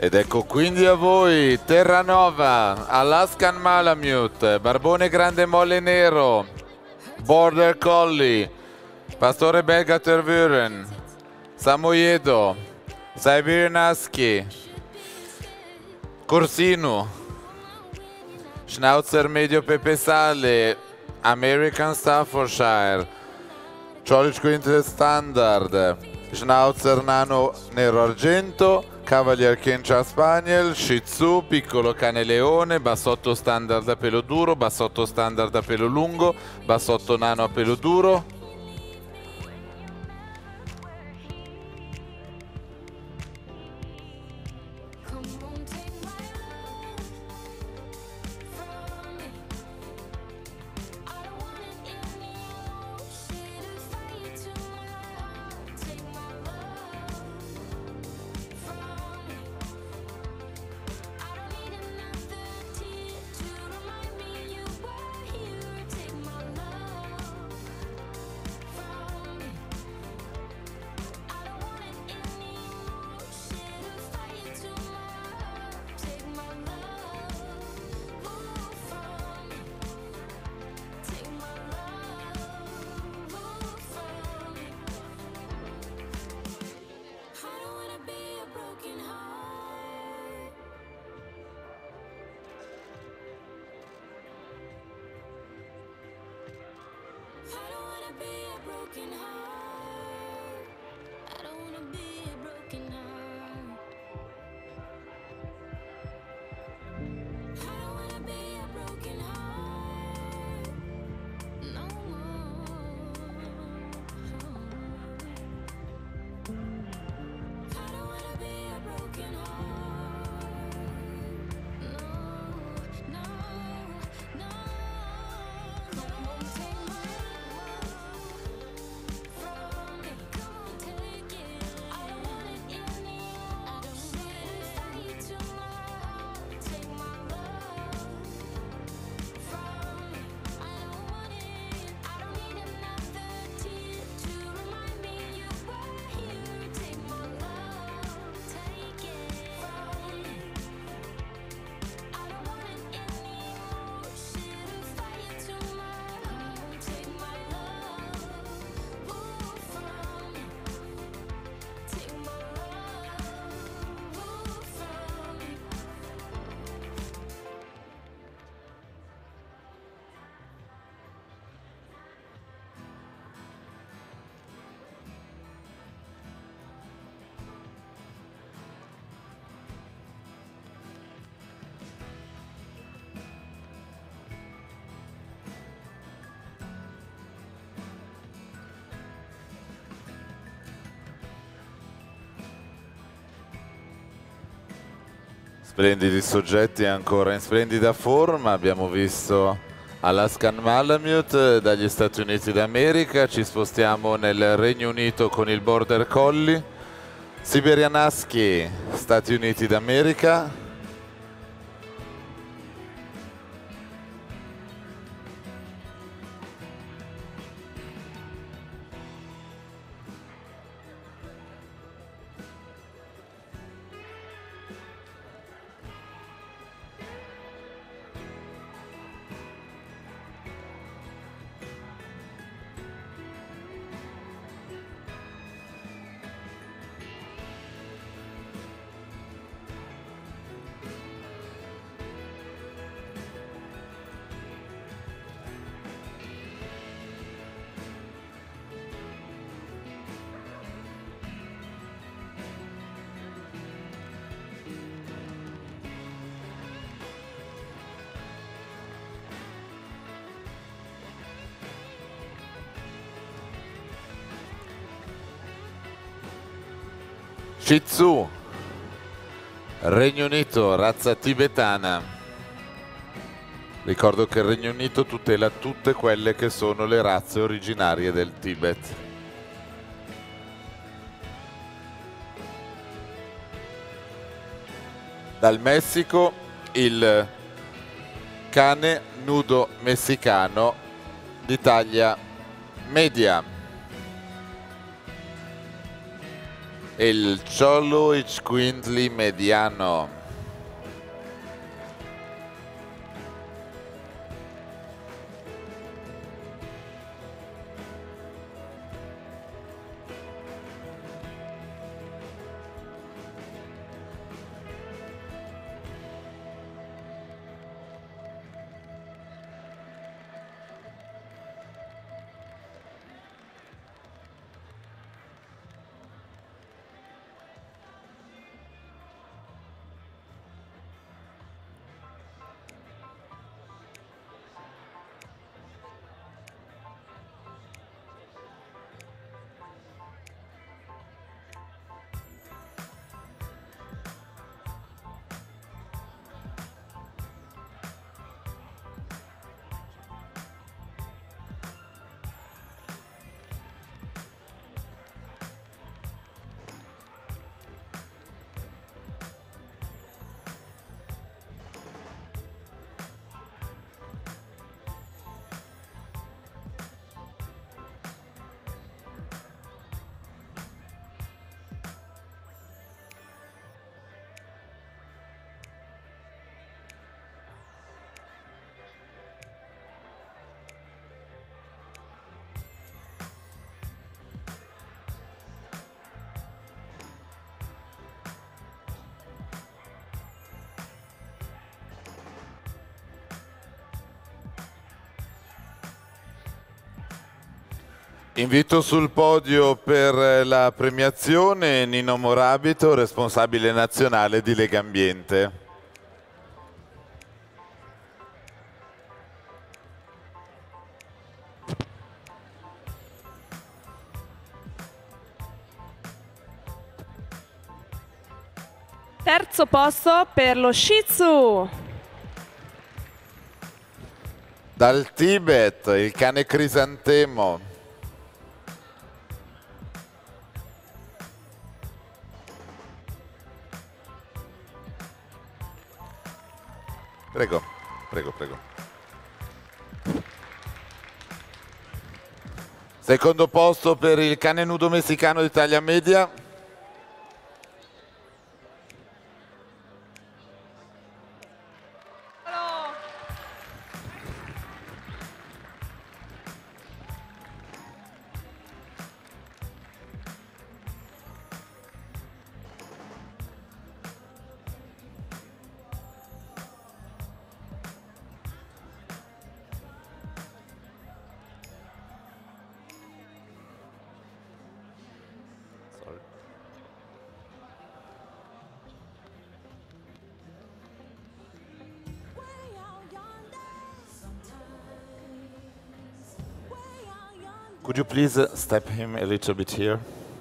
Ed ecco quindi a voi Terranova, Alaskan Malamute, Barbone Grande Molle Nero, Border Collie, Pastore Belga Tervuren, Samoyedo, Siberian Husky, Corsino, Schnauzer Medio Pepe Sale, American Staffordshire, Cholish Quintet Standard, Schnauzer Nano Nero Argento, Cavalier Kencia Spaniel, Shih Tzu, Piccolo Cane Leone, Bassotto Standard a pelo duro, Bassotto Standard a pelo lungo, Bassotto Nano a pelo duro. Splendidi soggetti ancora in splendida forma, abbiamo visto Alaskan Malamute dagli Stati Uniti d'America, ci spostiamo nel Regno Unito con il Border Collie, Siberian Husky, Stati Uniti d'America, Shih Tzu, Regno Unito, razza tibetana. Ricordo che il Regno Unito tutela tutte quelle che sono le razze originarie del Tibet. Dal Messico il cane nudo messicano di taglia media. il Cioluic Quintly mediano. Invito sul podio per la premiazione Nino Morabito, responsabile nazionale di Legambiente. Terzo posto per lo Shih Tzu. Dal Tibet, il cane Crisantemo. Prego, prego, prego. Secondo posto per il cane nudo messicano di taglia media. Could you please step him a little bit here?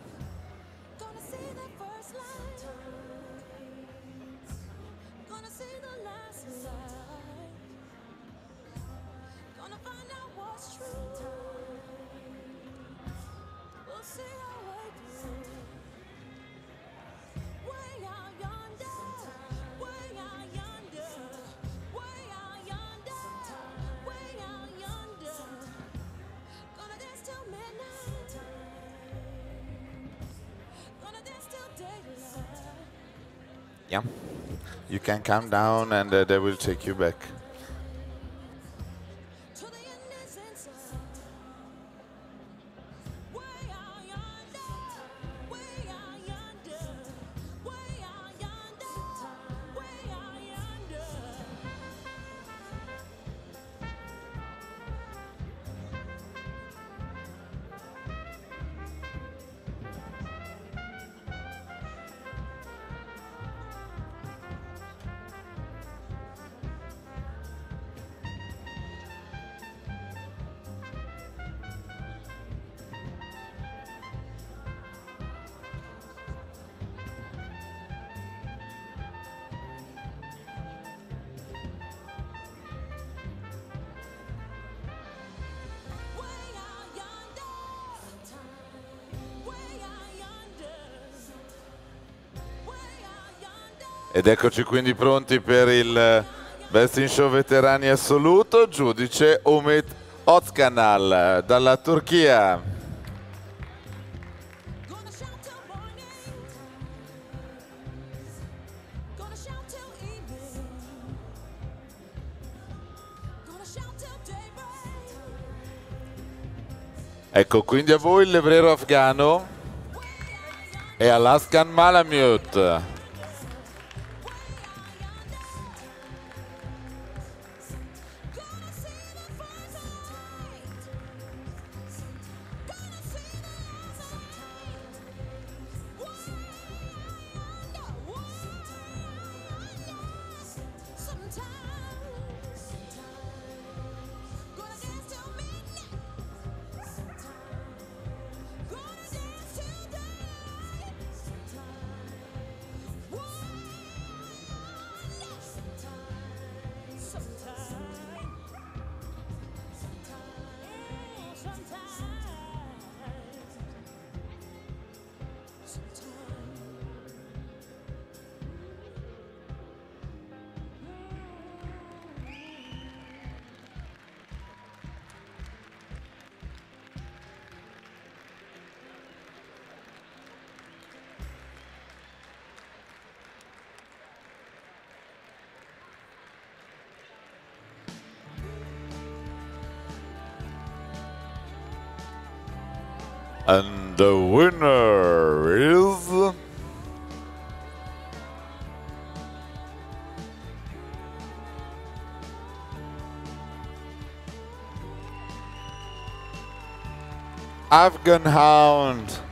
Yeah, you can come down and they will take you back. Ed eccoci quindi pronti per il Best in Show Veterani assoluto, giudice Umit Özkanal dalla Turchia. Ecco, quindi a voi il levrero afghano e Alaskan Malamute. And the winner is Afghan Hound.